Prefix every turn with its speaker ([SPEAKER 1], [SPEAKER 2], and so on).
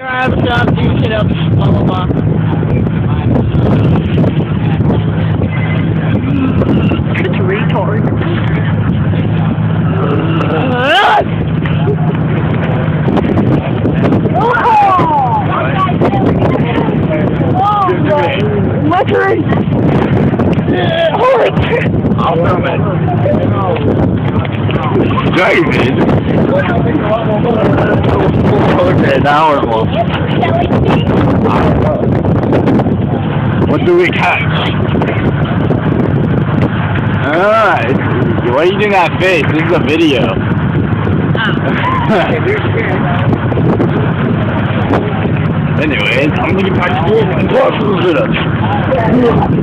[SPEAKER 1] I have a job, do shit up, blah blah blah.
[SPEAKER 2] It's a retard.
[SPEAKER 1] Mercury!
[SPEAKER 3] I'll film it. David! Okay, now we're on. What do we catch? Alright. Why are you doing that face? This is a video. Anyways, I'm gonna get back to it and talk a little bit.